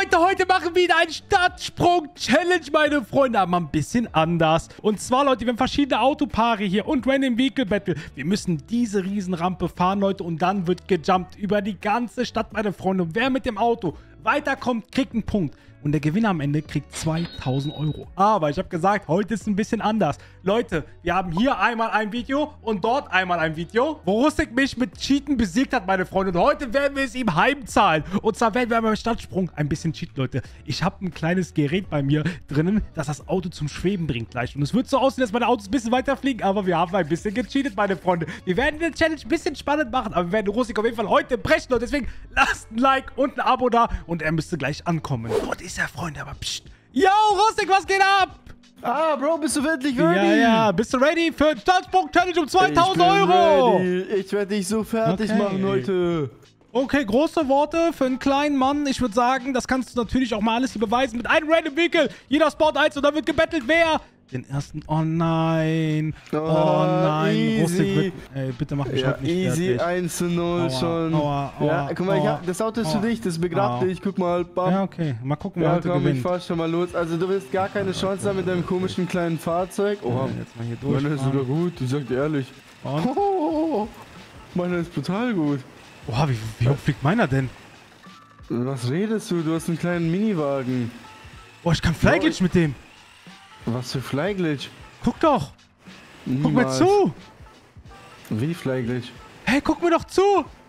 Leute, heute machen wir wieder einen Stadtsprung-Challenge, meine Freunde. Aber ein bisschen anders. Und zwar, Leute, wir haben verschiedene Autopaare hier und Random Vehicle Battle. Wir müssen diese Riesenrampe fahren, Leute. Und dann wird gejumpt über die ganze Stadt, meine Freunde. Und wer mit dem Auto weiterkommt, kriegt einen Punkt. Und der Gewinner am Ende kriegt 2000 Euro. Aber ich habe gesagt, heute ist ein bisschen anders. Leute, wir haben hier einmal ein Video und dort einmal ein Video, wo Rustic mich mit Cheaten besiegt hat, meine Freunde. Und heute werden wir es ihm heimzahlen. Und zwar werden wir beim Stadtsprung ein bisschen cheaten, Leute. Ich habe ein kleines Gerät bei mir drinnen, das das Auto zum Schweben bringt gleich. Und es wird so aussehen, dass meine Autos ein bisschen weiter fliegen. Aber wir haben ein bisschen gecheatet, meine Freunde. Wir werden den Challenge ein bisschen spannend machen. Aber wir werden Rustic auf jeden Fall heute brechen, Leute. Deswegen lasst ein Like und ein Abo da. Und er müsste gleich ankommen. Gott, ist ja, Freunde, aber pst. Yo, Rustic, was geht ab? Ah, Bro, bist du wirklich ready? Ja, bist du ready für den Stadtsprung-Challenge um 2000 Euro? Ready. Ich werde dich so fertig machen heute. Okay, große Worte für einen kleinen Mann. Ich würde sagen, das kannst du natürlich auch mal alles hier beweisen mit einem Random Vehicle. Jeder spawnt eins und dann wird gebettelt, wer den ersten... Oh nein. Oh nein. Easy. Wird, ey, bitte mach mich heute nicht easy, fertig. 1:0 schon. Ja, guck mal, das Auto ist für dich, das begrabt dich. Guck mal, bam. Ja, okay. Mal gucken, wer Ja, heute komm, gewinnt. ich fahr schon mal los. Also du wirst gar keine Chance haben mit deinem komischen kleinen Fahrzeug. Oha, Jetzt mal hier durch. meiner ist sogar gut, ich sag dir ehrlich. Und? Meiner ist total gut. Oha, wie hoch fliegt meiner denn? Was redest du? Du hast einen kleinen Miniwagen. Oh, ich kann Flyglitch mit dem. Was für Flyglitch? Guck doch. Niemals. Guck mir zu. Wie Flyglitch? Hey, guck mir doch zu.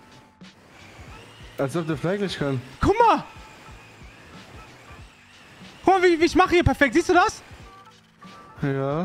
Als ob der Flyglitch kann. Guck mal. Guck mal, wie ich mache hier perfekt. Siehst du das? Ja.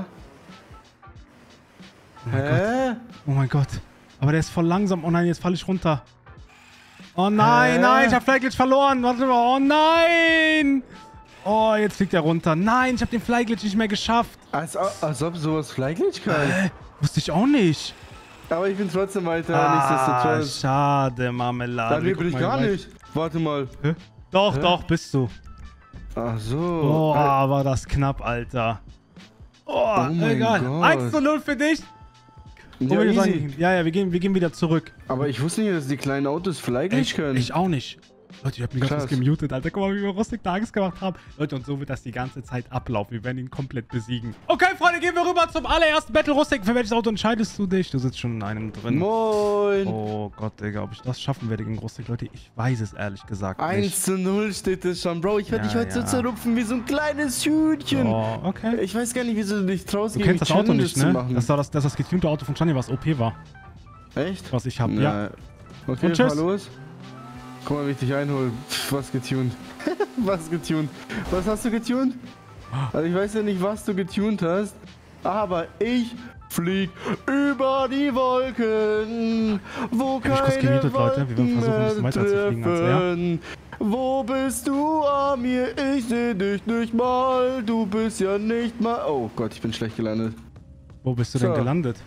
Oh mein Gott. Oh mein Gott. Aber der ist voll langsam. Oh nein, jetzt falle ich runter. Oh nein, nein, ich habe Flyglitch verloren. Warte mal. Oh nein. Oh, jetzt fliegt er runter. Nein, ich habe den Flyglitch nicht mehr geschafft. Als ob sowas Flyglitch kann. Wusste ich auch nicht. Aber ich bin trotzdem weiter, nichtsdestotrotz. Schade, Marmelade. Dann bin ich gar nicht. Warte mal. Hä? Doch, doch, bist du. Ach so. Oh, war das knapp, Alter. Oh mein egal. Gott. 1:0 für dich. Ja, wir easy. sagen, ja, wir gehen wieder zurück. Aber ich wusste nicht, dass die kleinen Autos Flyglitch können. Ich auch nicht. Leute, ich hab mich ganz Krass. kurz gemutet, Alter. Guck mal, wie wir Rustic da Angst gemacht haben. Leute, und so wird das die ganze Zeit ablaufen. Wir werden ihn komplett besiegen. Okay, Freunde, gehen wir rüber zum allerersten Battle. Rustic, für welches Auto entscheidest du dich? Du sitzt schon in einem drin. Moin. Oh Gott, Digga, ob ich das schaffen werde gegen Rustic, Leute, ich weiß es ehrlich gesagt nicht. 1:0 steht es schon, Bro. Ich werde dich heute so zerrupfen wie so ein kleines Hühnchen. Oh, okay. Ich weiß gar nicht, wieso du dich traust, Du gegen kennst die das Auto Challenges nicht, zu ne? machen. Das war das getunte Auto von Gianni, was OP war. Echt? Was ich habe, ja. Okay, Und tschüss. fahr los. Guck mal, wie ich dich einhole. Was getuned. Was getuned. Was hast du getuned? Also ich weiß ja nicht, was du getuned hast, aber ich flieg über die Wolken, wo Ich hab mich kurz keine gemietet, Leute. Wir werden versuchen, ein bisschen weiter zu fliegen als er. treffen. Wo bist du, Amir? Ich seh dich nicht mal. Du bist ja nicht mal... Oh Gott, ich bin schlecht gelandet. Wo bist du denn gelandet?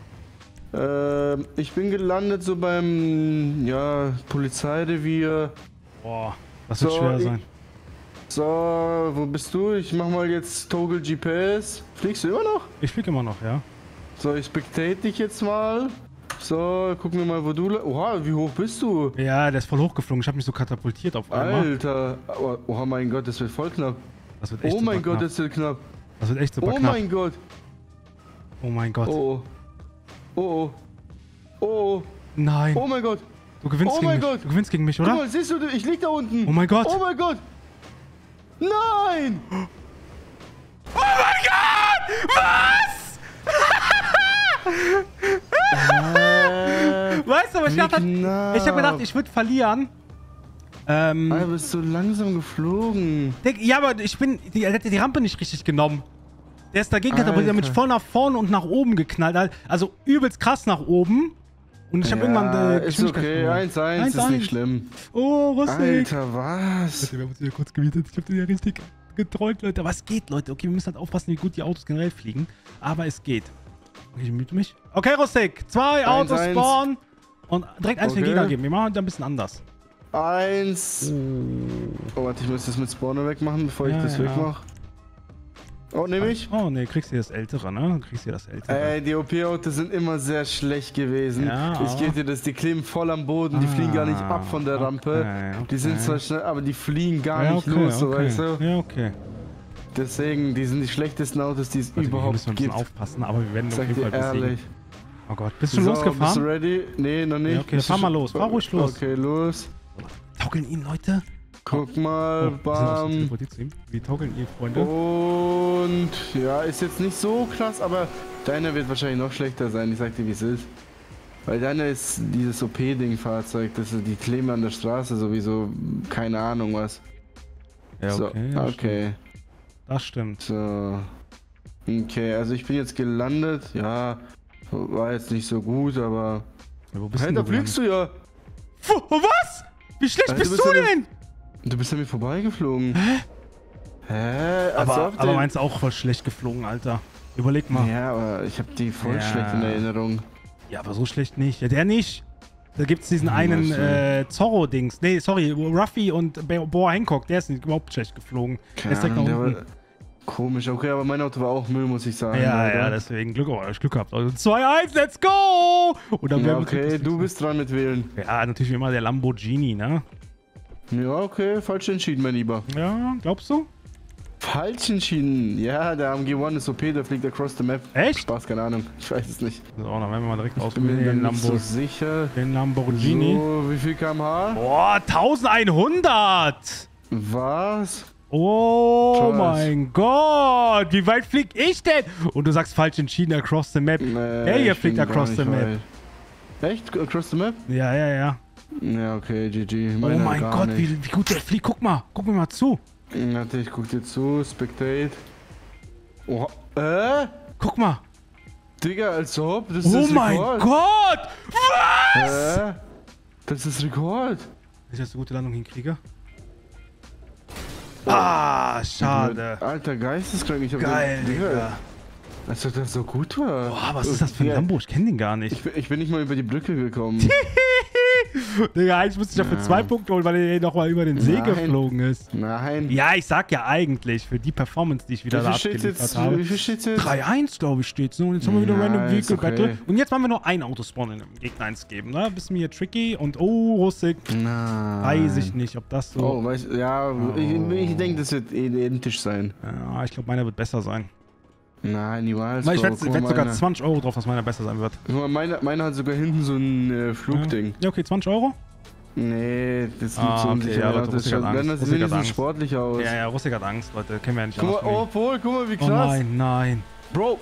Ich bin gelandet so beim, ja, Polizeirevier. Boah, das wird schwer sein. So, wo bist du? Ich mach mal jetzt Toggle GPS. Fliegst du immer noch? Ich fliege immer noch, ja. So, ich spectate dich jetzt mal. So, gucken wir mal, wo du... Oha, wie hoch bist du? Ja, der ist voll hochgeflogen. Ich habe mich so katapultiert auf einmal. Alter. Oh mein Gott, das wird voll knapp. Das wird echt Oh mein super Gott, knapp. das wird knapp. Das wird echt super Oh knapp. mein Gott. Oh mein Gott. Oh. Oh. Oh. Oh. Nein. Oh mein Gott. Du gewinnst Oh gegen mein mich. Gott. Du gewinnst gegen mich, Guck oder? mal, siehst du, ich lieg da unten. Oh mein Gott. Oh mein Gott. Nein. Oh mein Gott! Was? Weißt du, was ich dachte? Ich habe gedacht, ich würde verlieren. Du bist so langsam geflogen. Ja, aber der hat die Rampe nicht richtig genommen. Der ist dagegen katapultiert, mit voll nach vorne und nach oben geknallt. Also übelst krass nach oben. Und ich habe irgendwann ist okay, 1:1 ist nicht schlimm. Oh, Rustic. Alter, was? Leute, wir haben uns hier kurz gemietet. Ich habe den ja richtig getrollt, Leute. Aber es geht, Leute. Okay, wir müssen halt aufpassen, wie gut die Autos generell fliegen. Aber es geht. Okay, ich miete mich. Okay, Rustic. 2 Autos spawnen. Und direkt eins für den Gegner geben. Wir machen da ein bisschen anders. 1. Oh, warte, ich muss das mit Spawner wegmachen, bevor ich das wegmache. Oh, nehme ich? Oh, ne, kriegst du das Ältere, ne? Kriegst du das Ältere. Die OP-Autos sind immer sehr schlecht gewesen. Ja, ich gebe dir das, die kleben voll am Boden, die fliegen gar nicht ab von der Rampe. Okay. Die sind zwar schnell, aber die fliegen gar nicht los, so weißt du? Ja, okay. Deswegen, die sind die schlechtesten Autos, die es überhaupt müssen gibt. aufpassen, aber wir werden auf Sag jeden dir Fall besiegen. ehrlich. Oh Gott, bist du schon Bist du losgefahren? ready? Nee, noch nicht. Ja, okay, dann fahr mal los. Fahr ruhig los. Okay, los. Taugeln ihn, Leute. Guck mal, bam. Wie taugeln ihr, Freunde? Und ja, ist jetzt nicht so krass, aber deiner wird wahrscheinlich noch schlechter sein. Ich sag dir, wie es ist. Weil deiner ist dieses OP-Ding-Fahrzeug, die kleben an der Straße sowieso, keine Ahnung was. Ja, So, okay. Ja, okay. das stimmt. So. Okay, also ich bin jetzt gelandet. Ja, war jetzt nicht so gut, aber... Ja, wo bist Hey, du da fliegst du ja! Was? Wie schlecht Also, bist du denn? Du bist an mir vorbeigeflogen. Hä? Aber meinst du auch voll schlecht geflogen, Alter? Überleg mal. Ja, aber ich habe die voll schlecht in Erinnerung. Ja, aber so schlecht nicht. Ja, der nicht. Da gibt's diesen Ja, einen Zorro-Dings. Nee, sorry, Ruffy und Boa Hancock, der ist nicht überhaupt schlecht geflogen. Der ist direkt nach unten. Komisch, okay, aber mein Auto war auch Müll, muss ich sagen. Ja, Alter. ja, deswegen Glück gehabt. Also 2-1, let's go! Oder Ja, okay, du bist dran mit wählen. Ja, natürlich wie immer der Lamborghini, ne? Ja, okay, falsch entschieden, mein Lieber. Ja, glaubst du? Falsch entschieden. Ja, der AMG-1 ist OP, der fliegt across the map. Echt? Spaß, keine Ahnung. Ich weiß es nicht. So, dann werden wir mal direkt Ich bin ausprobieren. mir nicht so sicher. Den Lamborghini. So, wie viel km/h? Boah, 1100! Was? Oh Krass. mein Gott, wie weit flieg ich denn? Und du sagst falsch entschieden, across the map. Hey, ihr fliegt across the map. Echt? Across the map? Ja, ja, ja. Ja, okay, GG. Oh mein Gott, wie gut der fliegt. Guck mir mal zu. Warte, ich guck dir zu. Spectate. Oh, Guck mal. Digga, als ob. Das ist Oh das mein Rekord. Gott. Was? Das ist Rekord. Ich jetzt eine gute Landung hinkriege. Ah, schade. Alter, geisteskrank. Ich hab Geil, Digga. Als ob das so gut war. Boah, was ist das für ein Lambo? Ich kenne den gar nicht. Ich bin nicht mal über die Brücke gekommen. Digga, eigentlich musste ich dafür 2 Punkte holen, weil er nochmal über den See geflogen ist. Nein. Ja, ich sag ja eigentlich, für die Performance, die ich wieder da abgeliefert habe. Wie viel steht's jetzt? 3-1, glaube ich, steht's. Und jetzt haben wir wieder Random Vehicle okay. Battle. Und jetzt wollen wir nur ein Autospawn im Gegner 1 geben, ne? Bisschen hier tricky und oh, Russik. Nein. Weiß ich nicht, ob das so... Oh, ja, ich denke, das wird identisch sein. Ja, ich glaube, meiner wird besser sein. Nein, niemals. Weil ich wette sogar 20 Euro drauf, dass meiner besser sein wird. Guck mal, meiner hat sogar hinten so ein Flugding. Ja, okay, 20 Euro? Nee, das sieht so Okay, unsicher ja, aus. Leute, Das Russik hat Angst. sieht Russik hat wenigstens Angst. sportlich aus. Ja, Russik hat Angst, Leute. Kennen wir ja nicht Guck mal, anders von ihm. guck mal, wie Oh krass. nein, nein. Bro.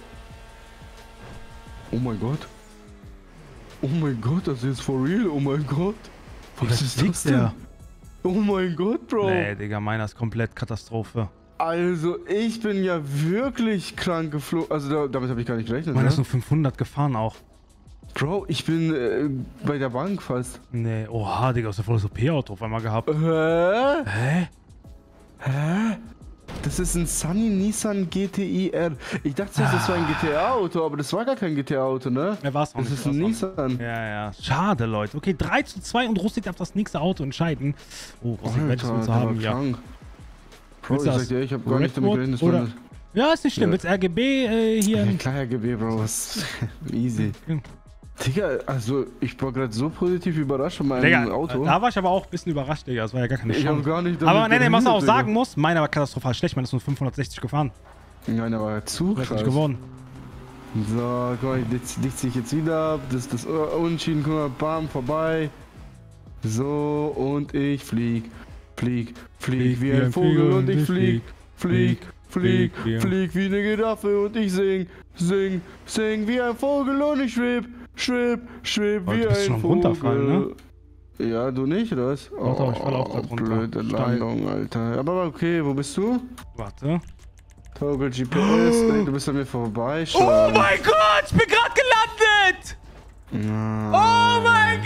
Oh mein Gott. Oh mein Gott, das ist for real. Oh mein Gott. Was ist das denn? Oh mein Gott, Bro. Nee, Digga, meiner ist komplett Katastrophe. Also, ich bin ja wirklich krank geflogen. Also, damit habe ich gar nicht gerechnet. Meiner Ne? ist nur 500 gefahren auch. Bro, ich bin bei der Bank fast. Nee, oha, Digga, hast du voll das OP-Auto auf einmal gehabt. Hä? Hä? Das ist ein Sunny Nissan GTI R. Ich dachte, das war ein GTA-Auto, aber das war gar kein GTA-Auto, ne? Ja, war's auch Das nicht. ist ein Nissan. Ja, ja. Schade, Leute. Okay, 3:2 und Russik darf das nächste Auto entscheiden. Oh, Russik, welches willst du haben hier? Krank. Bro, Willst ich du sag dir, ich hab gar nicht damit Redwood gerechnet, oder- dass man Ja, ist nicht schlimm. Ja. Willst du RGB hier? das... Klar, RGB, Bro, was... Easy. Ja. Digga, also, ich war gerade so positiv überrascht von meinem Digga, Auto. da war ich aber auch ein bisschen überrascht, Digga. Das war ja gar keine Ich hab Chance. gar nicht damit Aber nee, was man auch gerechnet, sagen muss, meiner war katastrophal schlecht. Meiner ist nur 560 gefahren. Digga. Nein, aber zu Du hast krass. nicht gewonnen. So, guck mal, dich ziehe ich jetzt wieder ab. Das Unentschieden, guck mal, bam, vorbei. So, und ich flieg wie ein Vogel und ich flieg wie eine Giraffe und ich sing wie ein Vogel und ich schweb Oh, wie du bist ein schon am Vogel. Runterfallen, Ja, du nicht, oder was? Doch, ich fall auch grad runter. Blöde Steil. Landung, Alter. Aber okay, wo bist du? Warte. Toggle GPS, ey, du bist an mir vorbei. Oh mein Gott, ich bin gerade gelandet! Oh mein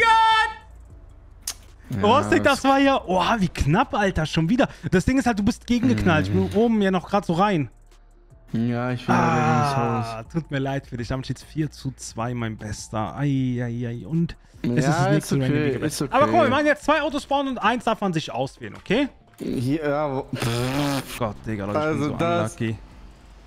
Gott! Rustik, das war ja... Oh, wie knapp, Alter, schon wieder. Das Ding ist halt, du bist gegengeknallt. Ich bin oben ja noch gerade so rein. Ja, ich bin leider ins Haus. Tut mir leid für dich. Damit steht es 4:2, mein Bester. Eieiei. Und es ist Ja, das nächste ist okay, Random Vehicle. ist okay. Aber guck mal, wir machen jetzt 2 Autos spawnen und 1 darf man sich auswählen, okay? Hier, ja, Gott, Digga, Leute, ich Also bin so das- unlucky.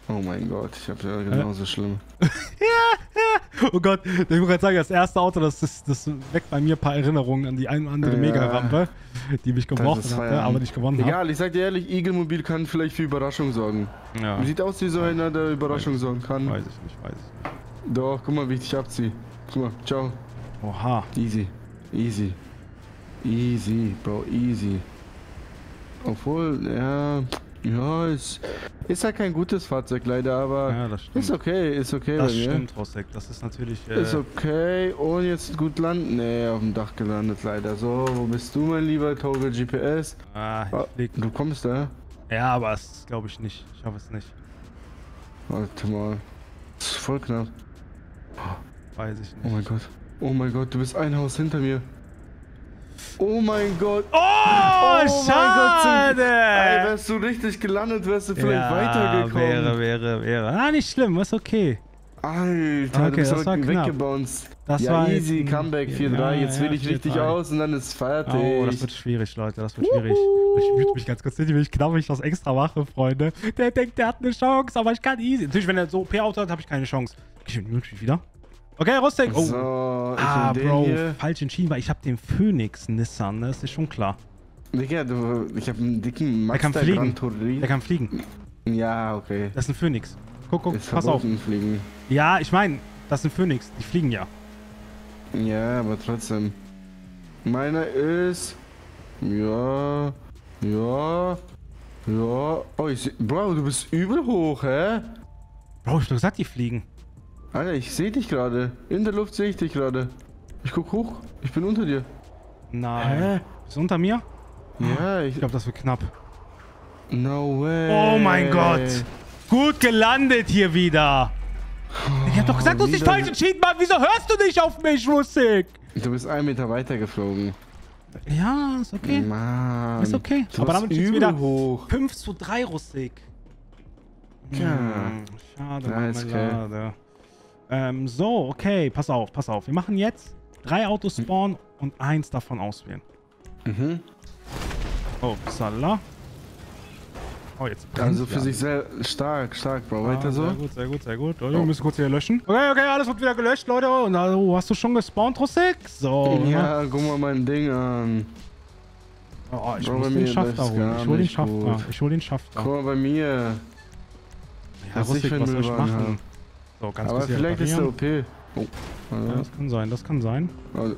Oh mein Gott, ich habe ja genauso schlimm. Oh Gott, ich muss gerade sagen, das erste Auto, das weckt bei mir ein paar Erinnerungen an die ein oder andere Mega-Rampe, die mich gebrochen hatte, aber nicht gewonnen hat. Egal, ich sag dir ehrlich, Eagle-Mobil kann vielleicht für Überraschung sorgen. Ja. Sieht aus wie so einer, der Überraschung sorgen kann. Weiß ich nicht. Doch, guck mal, wie ich dich abziehe. Guck mal, ciao. Oha. Easy, easy. Easy, Bro, easy. Obwohl, ja, ist halt kein gutes Fahrzeug leider, aber Ja, das stimmt. ist okay Das bei mir. stimmt, Rossek. Das ist natürlich... Ist okay, und jetzt gut landen. Nee, auf dem Dach gelandet leider. So, wo bist du, mein lieber Toggle GPS? Du kommst da? Ja, aber das glaube ich nicht. Ich hoffe es nicht. Warte mal. Das ist voll knapp. Weiß ich Oh nicht. mein Gott. Oh mein Gott, du bist ein Haus hinter mir. Oh mein Gott. Oh, schade! Ey, wärst du richtig gelandet, wärst du vielleicht weitergekommen. Wäre. Ah, nicht schlimm, ist okay. Alter, Okay, du bist das war aber knapp. weggebounced. Das Ja, war easy, jetzt ein- Comeback 4-3. Ja, Jetzt will ja, ich richtig 4-3. aus und dann ist fertig. Oh, das wird schwierig, Leute. Das wird schwierig. Ich mute mich ganz kurz hin, ich knapp, ich das extra mache, Freunde. Der denkt, der hat eine Chance, aber ich kann easy. Natürlich, wenn er so OP-Auto hat, habe ich keine Chance. Ich mute mich wieder. Okay, Rostek. Oh. So, ich nehm den Bro, hier. falsch entschieden, weil ich habe den Phoenix Nissan, ne? Das ist schon klar. Digga, ich hab einen dicken Max Der kann fliegen. Gran Turismo. Der kann fliegen. Ja, okay. Das ist ein Phoenix. Guck, Ist pass auf. verboten, fliegen. Ja, ich meine, das ist ein Phoenix. Die fliegen ja. Ja, aber trotzdem. Meiner ist... Ja... Oh, Bro, du bist übel hoch, hä? Bro, ich hab doch gesagt, die fliegen. Alter, ich sehe dich gerade. In der Luft sehe ich dich gerade. Ich guck hoch. Ich bin unter dir. Nein. Bist du unter mir? Ja, Ich glaube, das wird knapp. No way. Oh mein Gott. Gut gelandet hier wieder. Ich hab doch gesagt, du hast dich wieder- falsch entschieden, Mann. Wieso hörst du nicht auf mich, Rustik? Du bist 1 Meter weiter geflogen. Ja, ist okay. Mann. Ist okay. Du Aber warst damit steht's übel wieder hoch. 5:3, Rustik. Ja. Schade, Ja, ist okay. Marmelade. So, okay, pass auf. Wir machen jetzt 3 Autos spawnen und 1 davon auswählen. Mhm. Oh, Salah. Oh, jetzt brennt Also für sich sehr stark, Bro. Weiter so. Sehr gut. Leute, wir müssen kurz hier löschen. Okay, alles wird wieder gelöscht, Leute. Und hast du schon gespawnt, Rustik? So. Ja, guck mal mein Ding an. Oh, ich Bro, muss bei den mir Schafter läuft's holen. gar Ich hol den nicht Schafter. gut. Guck mal bei mir. Ja, was ich Rustik, für was soll ich Müllwagen machen? So, ganz Aber kurz hier vielleicht ist der reparieren. OP. Oh. Ja, das kann sein. Also,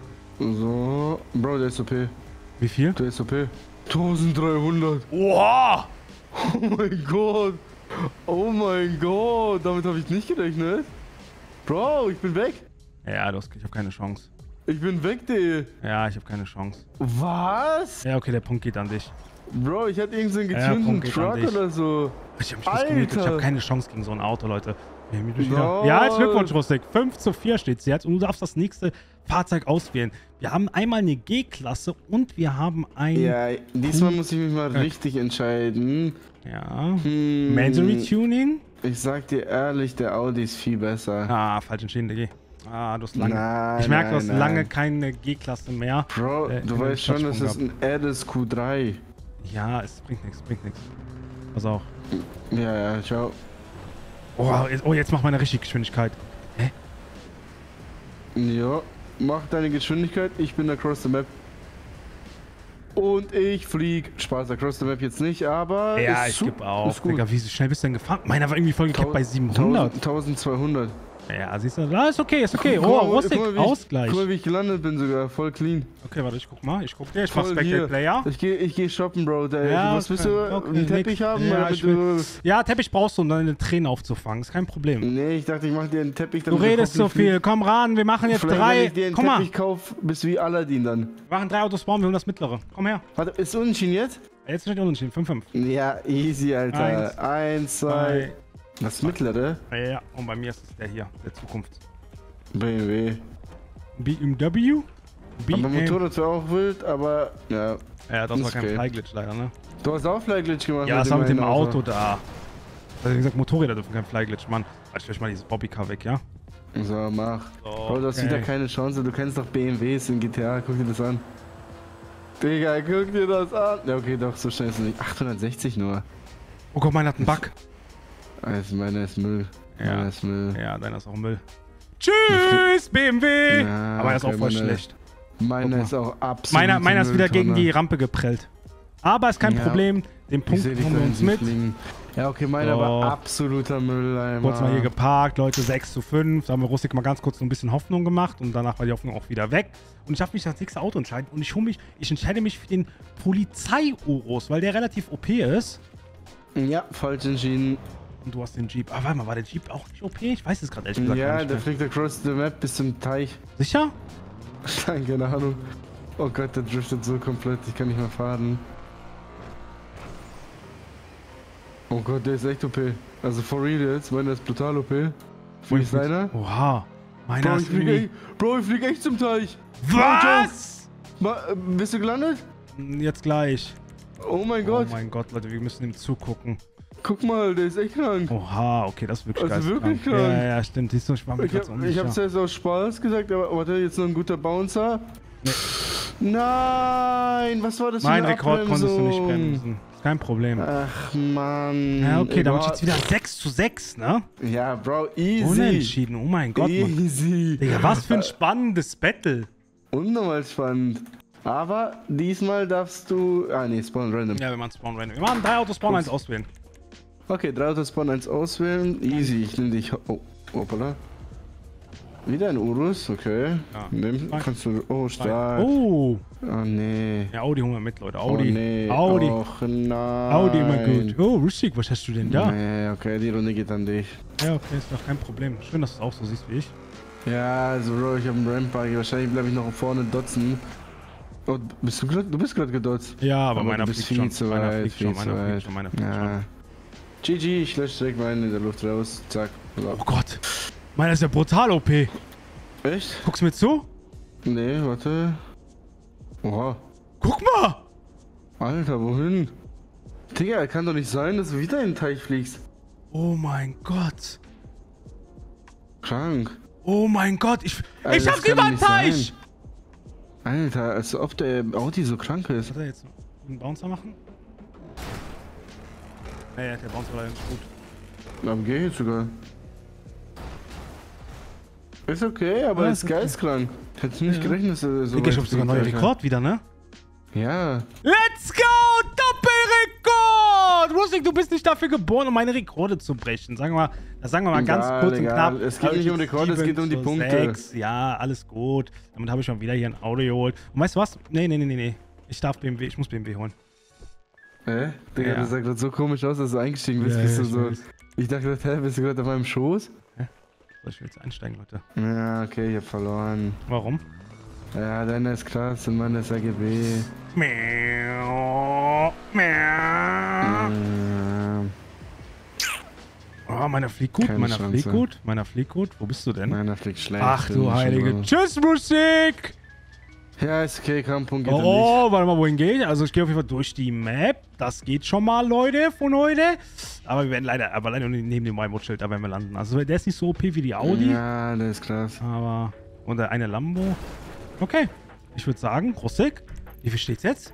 so. Bro, der ist OP. Wie viel? Der ist OP. 1300. Oha! Oh mein Gott. Oh mein Gott. Damit habe ich nicht gerechnet. Bro, ich bin weg. Ja, ich habe keine Chance. Ich bin weg, Digga. Ja, ich habe keine Chance. Was? Ja, okay, der Punkt geht an dich. Bro, ich hatte irgend so einen Ja, getunten Punkt geht an Truck dich. oder so. Ich habe mich nicht gemütet. Ich Alter. habe keine Chance gegen so ein Auto, Leute. Wir haben mich Lol. wieder. Ja, als Glückwunsch, Rustik. 5:4 steht jetzt und du darfst das nächste Fahrzeug auswählen. Wir haben einmal eine G-Klasse und wir haben ein... Ja, diesmal muss ich mich mal richtig entscheiden. Ja. Mandatory Tuning? Ich sag dir ehrlich, der Audi ist viel besser. Ah, falsch entschieden, Diggi. Ah, du hast lange... Nein, ich merke, du hast nein. lange keine G-Klasse mehr. Bro, in du den weißt schon, das Startsprung ist ein Addis Q3. Ja, es bringt nichts. Pass auf. Ja, ciao. Oh, jetzt mach mal eine richtige Geschwindigkeit. Hä? Ja, mach deine Geschwindigkeit, ich bin across the map. Und ich flieg. Spaß, across the map jetzt nicht, aber. Ja, ist ich su- geb auf. Ist gut. Digga, wie schnell bist du denn gefahren? Meiner war irgendwie voll gekappt bei 700. 1200. Ja, siehst du, ist okay. Guck Oh, mal, Rustik, guck mal, Ausgleich. Guck mal, wie ich gelandet bin sogar, voll clean. Okay, warte, ich guck mal. Ich mach Voll Spectate hier. Player. Ich geh shoppen, Bro. Was willst du? okay, Einen Teppich nix. haben? Ja, damit ich will, du... ja, Teppich brauchst du, um deine Tränen aufzufangen. Ist kein Problem. Nee, ich dachte, ich mach dir einen Teppich. Du damit redest so Kopf nicht viel. Komm ran, wir machen jetzt fliegt. Vielleicht, wenn ich dir 3. einen Guck mal, Teppich kauf, bist du wie Aladdin dann. wir machen 3 Autos bauen, wir holen das mittlere. Komm her. Warte, ist unentschieden jetzt? Jetzt steht unentschieden. 5-5. Ja, easy, Alter. 1, 2. Das mittlere? Ja, und bei mir ist es der hier, der Zukunft. BMW. BMW? Aber Motorrad wäre auch wild, aber ja. Ja, das ist war kein okay. Flyglitch leider, ne? Du hast auch Flyglitch gemacht. Ja, das war mit dem einen Auto da. Also wie gesagt, Motorräder dürfen kein Flyglitch, Mann. Warte, ich euch mal dieses Bobbycar weg, ja? So, mach. So, Bro, du hast okay. wieder keine Chance. Du kennst doch BMWs in GTA. Guck dir das an. Digga, guck dir das an. Ja, okay, doch, so schnell ist es nicht. 860 nur. Oh Gott, meiner hat einen Bug. Also meiner ist Müll. Ja. Meiner ist Müll. Ja, deiner ist auch Müll. Tschüss, BMW! Ja, aber er ist auch okay, voll schlecht. Meiner ist auch absolut Meiner ist wieder gegen Mülltonne. die Rampe geprellt. Aber ist kein Problem. Den Punkt Ich seh dich holen da wir uns hinten mit. fliegen. Ja, okay, meiner war absoluter Mülleimer. Kurz mal hier geparkt, Leute, 6:5. Da haben wir Rustik mal ganz kurz so ein bisschen Hoffnung gemacht und danach war die Hoffnung auch wieder weg. Und ich darf mich das nächste Auto entscheiden und ich entscheide mich für den Polizei-Urus, weil der relativ OP ist. Ja, falsch entschieden. Und du hast den Jeep. Ah, warte mal, war der Jeep auch nicht OP? Ich weiß es gerade ehrlich gesagt gar Ja, nicht der mehr. fliegt across the map bis zum Teich. Sicher? Nein, keine Ahnung. Oh Gott, der driftet so komplett, ich kann nicht mehr fahren. Oh Gott, der ist echt OP. Also for real jetzt, meiner ist brutal OP. Wie ist deiner? Oha. Meiner Bro, ist irgendwie... ich flieg echt zum Teich. Was? Bist du gelandet? Jetzt gleich. Oh mein Oh Gott. mein Gott, Leute, wir müssen ihm zugucken. Guck mal, der ist echt krank. Oha, okay, das ist wirklich Also geil. wirklich krank. Ja, ja, stimmt. Siehst du, ich war mir gerade so Ich hab's unsicher. jetzt aus Spaß gesagt, aber warte, jetzt noch ein guter Bouncer. Nee. Nein, was war das Mein für eine Rekord konntest du nicht Abbremsung? bremsen. Ist kein Problem. Ach Mann. Ja, okay, damit Boah. steht's wieder 6:6, ne? Ja, Bro, easy. Unentschieden, oh mein Gott, Mann. Easy. Digga, was für ein spannendes Battle. Unnormal spannend. Aber diesmal darfst du... Ah, nee, Spawn Random. Ja, wir machen Spawn random. Wir machen 3 Autos, Spawn 1 auswählen. Okay, 3 Autos, Spawn 1 auswählen. Easy, ich nehm dich... Oh, hoppala. Wieder ein Urus, okay. Ja. Nimm, kannst du... Oh, stark. Oh. Oh, nee. Ja, Audi holen wir mit, Leute. Oh, Audi. nee. Audi. Och, nein. Audi immer gut. Oh, Rustik, was hast du denn da? Nee, okay, die Runde geht an dich. Ja, okay, ist doch kein Problem. Schön, dass du es auch so siehst wie ich. Ja, also Bro, ich hab einen Ramp-Buggy. Wahrscheinlich bleibe ich noch vorne dotzen. Oh, du bist gerade gedotzt. Ja, aber meiner du bist fliegt schon. viel zu Meiner weit, fliegt schon, viel zu meiner fliegt weit. schon, meiner fliegt Ja. schon. GG, ich lösche direkt meinen in der Luft raus. Zack. Oh Gott. Meiner ist ja brutal OP. Echt? Guckst du mir zu? Nee, warte. Oha. Guck mal! Alter, wohin? Digga, kann doch nicht sein, dass du wieder in den Teich fliegst. Oh mein Gott. Krank. Oh mein Gott. Ich das hab kann über den nicht Teich! sein. Alter, als ob der Audi so krank ist. Hat er jetzt einen Bouncer machen? Ja, der Bouncer war leider nicht gut. Aber geh jetzt sogar. Ist okay, aber Ja, ist ist okay. geistkrank. Hätte nicht Ja. gerechnet, dass er so Digga, ich weit hab sogar fliegt, neuer Alter. Rekord wieder, ne? Ja. Let's go! Doppelrekord! Rustik, du bist nicht dafür geboren, um meine Rekorde zu brechen. Sagen wir mal ganz Egal, kurz und egal. knapp. Es geht nicht um Rekorde, es geht um die Punkte. 6. Ja, alles gut. Damit habe ich schon wieder hier ein Auto geholt. Und weißt du was? Nee. Ich muss BMW holen. Digga, Ja. das sah gerade so komisch aus, dass du eingestiegen bist. Bist du so. Ich dachte, bist du gerade auf meinem Schoß? So, ich will jetzt einsteigen, Leute. Ja, okay, ich hab verloren. Warum? Ja, deiner ist krass und meiner ist AGB. Miau, miau. Oh, meiner fliegt gut, Keine meiner Chance. fliegt gut, meiner fliegt gut. Wo bist du denn? Meiner fliegt schlecht. Ach du Schon Heilige. mal. Tschüss, Musik! Ja, ist okay, komm, Punkt geht an dich. Oh, warte mal, wohin geht? Also ich gehe auf jeden Fall durch die Map. Das geht schon mal, Leute, von heute. Aber wir werden leider neben dem Weinmutschild, da werden wir landen. Also der ist nicht so OP wie die Audi. Ja, der ist krass. Aber. Und der eine Lambo. Okay. Ich würde sagen, Rustik, wie viel steht's jetzt?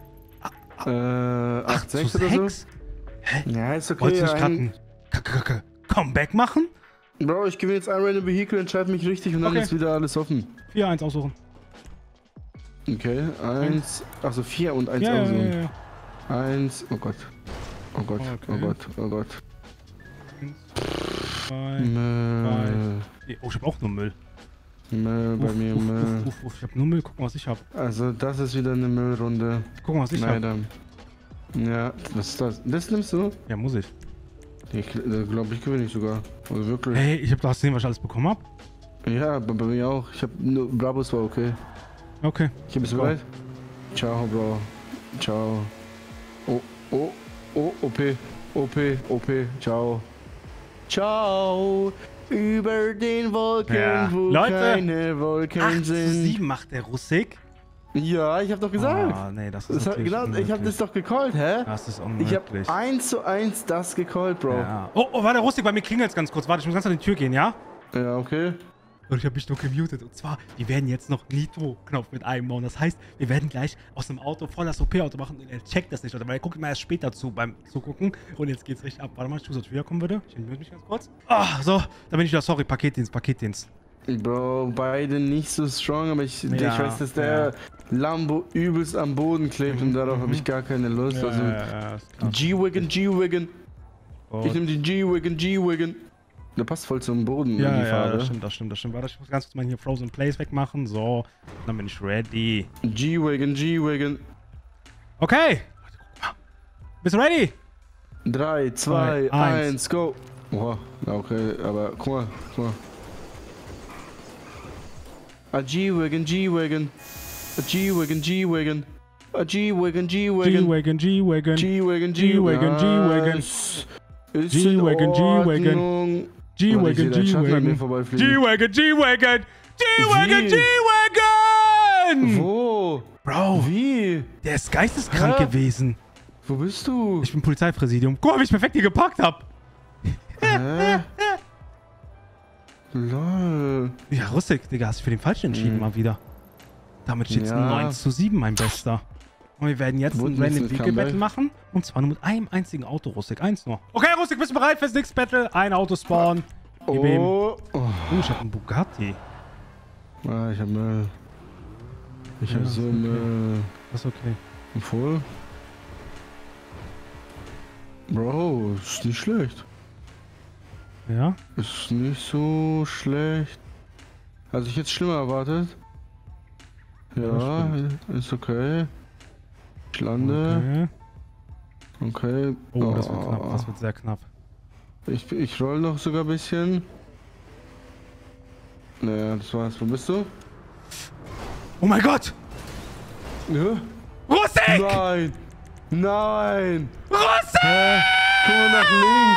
8-6 oder so? 6? Ja, ist okay. Wolltest du nicht gerade ein Comeback machen? Bro, ich gewinne jetzt ein Random Vehicle, entscheide mich richtig und dann Okay. ist wieder alles offen. 4-1 aussuchen. Okay, 1. Achso, 4 und 1 Ja, aussuchen. ja. 1. Oh Gott. Oh Gott, Okay. oh Gott, oh Gott. 1, 2, Müll. Oh, ich hab auch nur Müll. Müll, bei mir Müll. Ich hab nur Müll. Guck mal, was ich hab. Also, das ist wieder eine Müllrunde. Guck mal, was ich hab. Leider. Ja, was ist das? Das nimmst du? Ja, muss ich. Ich glaube, ich gewinne ich sogar. Also wirklich. Hey, ich hab doch gesehen, was ich alles bekommen hab. Ja, bei mir auch. Ich habe nur Brabus war okay. Okay. Okay, bist du bereit? Ciao, Bro. Ciao. Oh, OP. OP. Ciao. Ciao. Über den Wolken, Ja. wo Leute, keine Wolken sind. 8:7 macht der Rustik. Ja, ich hab doch gesagt. Ah, nee, das ist natürlich Genau, ich unmöglich. hab das doch gecallt, hä? Das ist Ich unmöglich. hab 1:1 das gecallt, Bro. Ja. Oh, warte, Rustik, bei mir klingelt's ganz kurz. Warte, ich muss ganz an die Tür gehen, ja? Ja, okay. Und ich habe mich nur gemutet. Und zwar, wir werden jetzt noch Nitro-Knopf mit einbauen. Das heißt, wir werden gleich aus einem Auto voll das OP-Auto machen. Und er checkt das nicht, oder? Weil er guckt immer erst später zu beim Zugucken. Und jetzt geht's richtig ab. Warte mal, ich tue, dass ich wiederkommen würde. Ich mute mich ganz kurz. Ah, so. Da bin ich wieder. Sorry, Paketdienst. Bro, beide nicht so strong, aber ich weiß, dass der Lambo übelst am Boden klebt und darauf habe ich gar keine Lust. Also, G-Wagon. Ich nehme die G-Wagon. Der passt voll zum Boden. Ja, das stimmt. Warte, ich muss ganz kurz mal hier Frozen Place wegmachen. So, dann bin ich ready. G-Wagon. Okay. Bist du ready? 3, 2, 1, go. Oha, okay, aber guck mal. A G-Wagon. A G-Wagon. G-Wagon. Wo? Bro. Wie? Der ist geisteskrank gewesen. Wo bist du? Ich bin Polizeipräsidium. Guck mal, wie ich perfekt hier geparkt hab. Lol. Ja, Rustik, Digga, hast du für den Falschen entschieden mal wieder. Damit steht es 9:7, mein Bester. Und wir werden jetzt ein Random Vehicle Battle machen. Und zwar nur mit einem einzigen Auto, Rustik. Eins nur. Okay, Rustik, bist du bereit fürs nächste Battle? Ein Auto spawnen. Ich hab einen Bugatti. Ah, ich hab Müll. Ich hab so Müll. Das ist okay. Voll? Bro, ist nicht schlecht. Ja? Ist nicht so schlecht. Also ich jetzt schlimmer erwartet. Ja, ist okay. Ich lande. Okay. Oh, das wird knapp. Das wird sehr knapp. Ich roll noch sogar ein bisschen. Naja, das war's. Wo bist du? Oh mein Gott! Ja? Rustik! Nein! Rustik! Guck mal nach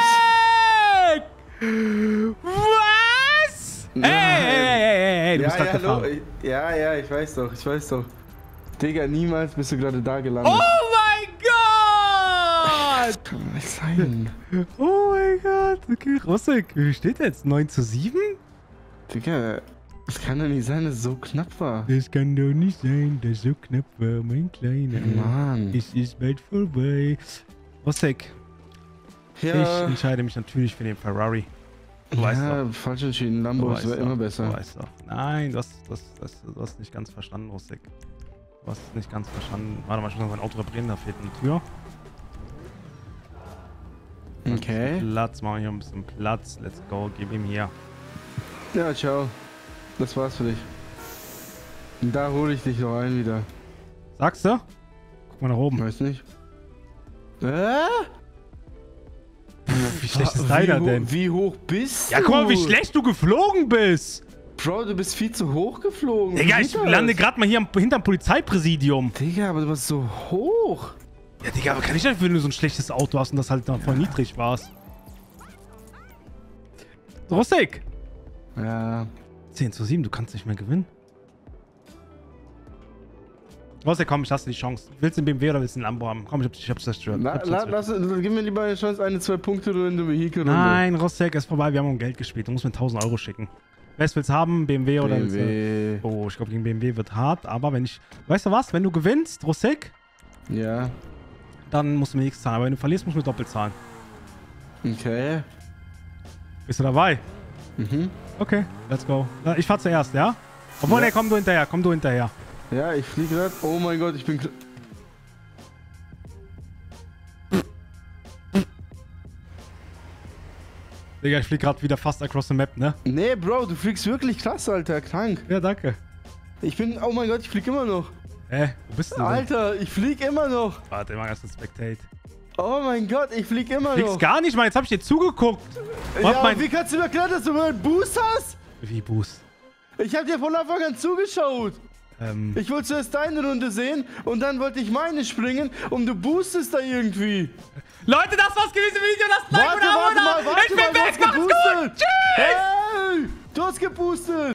links! Was? Hey, du bist grad gefahren. Ja, ich weiß doch. Digga, niemals bist du gerade da gelandet. Oh mein Gott! Kann nicht sein. Oh mein Gott. Okay, Rustik, wie steht jetzt? 9:7? Digga, es kann doch nicht sein, dass es so knapp war. Das kann doch nicht sein, dass es so knapp war, mein Kleiner. Mann. Es ist bald vorbei. Rustik, Ja. ich entscheide mich natürlich für den Ferrari. Du weißt doch. Falsch entschieden. Lambo ist immer besser. Du weißt doch. Nein, du hast nicht ganz verstanden, Rustik. Du hast es nicht ganz verstanden. Warte mal, ich muss noch mein Auto reparieren, da fehlt eine Tür. Okay. Platz, machen wir hier ein bisschen Platz. Let's go, gib ihm hier. Ja, ciao. Das war's für dich. Und da hole ich dich noch ein wieder. Sagst du? Guck mal nach oben. Weiß nicht. Wie schlecht ist deiner denn? Wie hoch bist du? Ja, guck mal, wie schlecht du geflogen bist. Bro, du bist viel zu hoch geflogen. Digga, ich lande gerade mal hier hinterm Polizeipräsidium. Digga, aber du warst so hoch. Ja, Digga, aber kann ich nicht, wenn du so ein schlechtes Auto hast und das halt dann voll niedrig warst. Rustik! Ja. 10:7, du kannst nicht mehr gewinnen. Rustik, komm, ich lasse die Chance. Willst du einen BMW oder willst du einen Lambo haben? Komm, ich hab's zerstört. Gib mir lieber eine Chance, 1-2 Punkte in der Vehikel-Runde. Nein, Rustik, ist vorbei, wir haben um Geld gespielt. Du musst mir 1.000 Euro schicken. Was willst du haben? BMW oder... BMW. Oh, ich glaube, gegen BMW wird hart, aber wenn ich... Weißt du was? Wenn du gewinnst, Rustik, Ja. dann musst du mir nichts zahlen. Aber wenn du verlierst, musst du mir doppelt zahlen. Okay. Bist du dabei? Mhm. Okay, let's go. Ich fahr zuerst, ja? Obwohl, nee, komm du hinterher. Ja, ich fliege gerade. Oh mein Gott, ich bin... Digga, ich flieg gerade wieder fast across the map, ne? Nee, Bro, du fliegst wirklich klasse, Alter. Krank. Ja, danke. Ich bin... Oh mein Gott, ich flieg immer noch. Wo bist du denn? Alter, ich flieg immer noch. Warte, mach erst ein Spectate. Oh mein Gott, ich flieg immer Fliegst noch. gar nicht, Mann. Jetzt hab ich dir zugeguckt. Ja, wie kannst du mir erklären, dass du mal einen Boost hast? Wie Boost? Ich hab dir von Anfang an zugeschaut. Ich wollte zuerst deine Runde sehen und dann wollte ich meine springen und du boostest da irgendwie. Leute, das war's gewesen mit